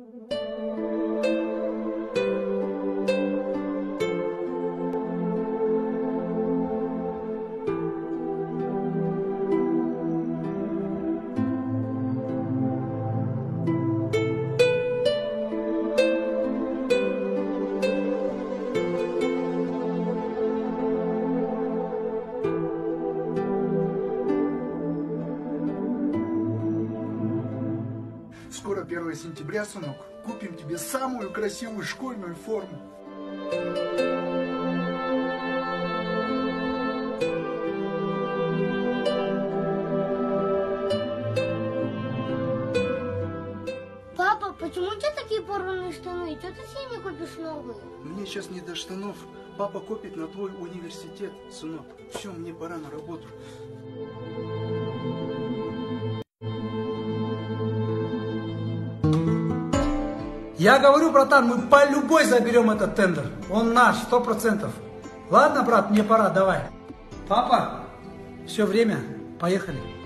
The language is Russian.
Скоро 1 сентября, сынок. Купим тебе самую красивую школьную форму. Папа, почему у тебя такие порванные штаны? Чего ты себе не купишь новые? Мне сейчас не до штанов. Папа копит на твой университет, сынок. Все, мне пора на работу. Я говорю, братан, мы по любой заберем этот тендер. Он наш, 100%. Ладно, брат, мне пора, давай. Папа, все время, поехали.